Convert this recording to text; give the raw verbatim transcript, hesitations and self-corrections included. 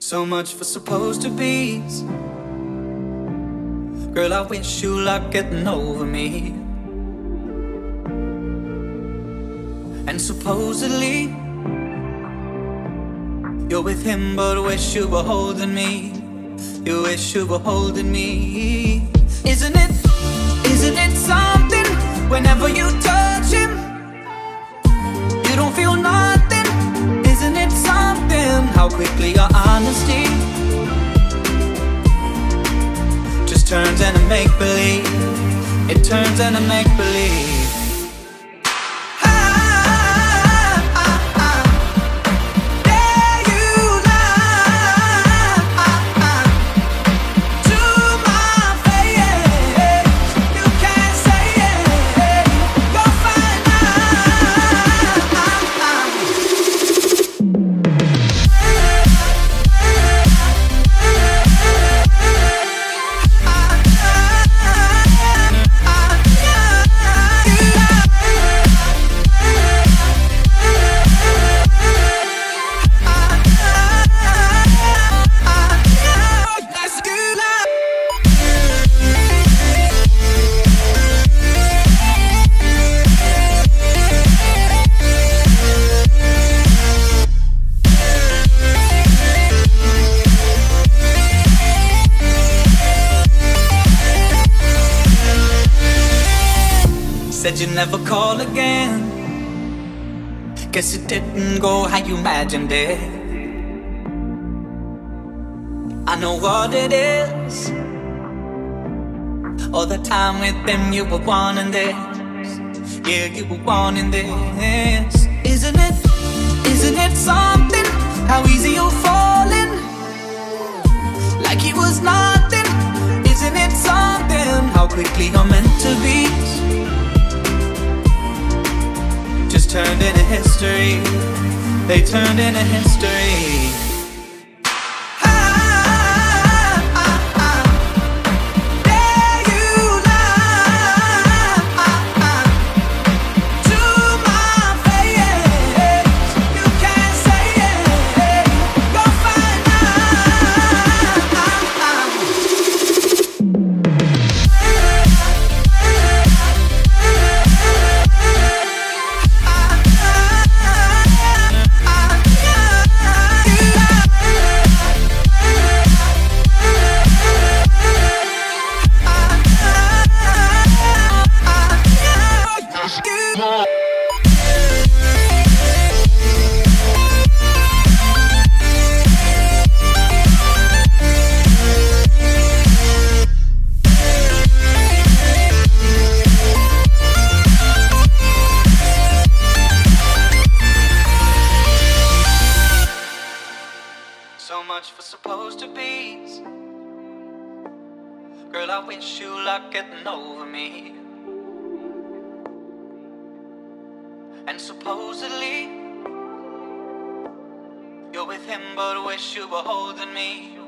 So much for supposed to be's. Girl, I wish you luck getting over me. And supposedly you're with him, but wish you were holding me. You wish you were holding me. Isn't it, isn't it something? Whenever you touch him, you don't feel nothing. Isn't it something? How quickly your honesty just turns into make-believe. It turns into make-believe. Said you'd never call again. Guess it didn't go how you imagined it. I know what it is. All the time with them you were wanting this. Yeah, you were wanting this. Isn't it, isn't it something? How easy you're falling, like he was nothing. Isn't it something? How quickly you're meant to be just turned into history. They turned into history. So much for supposed to be's. Girl, I wish you luck getting over me. And supposedly you're with him, but wish you were holding me.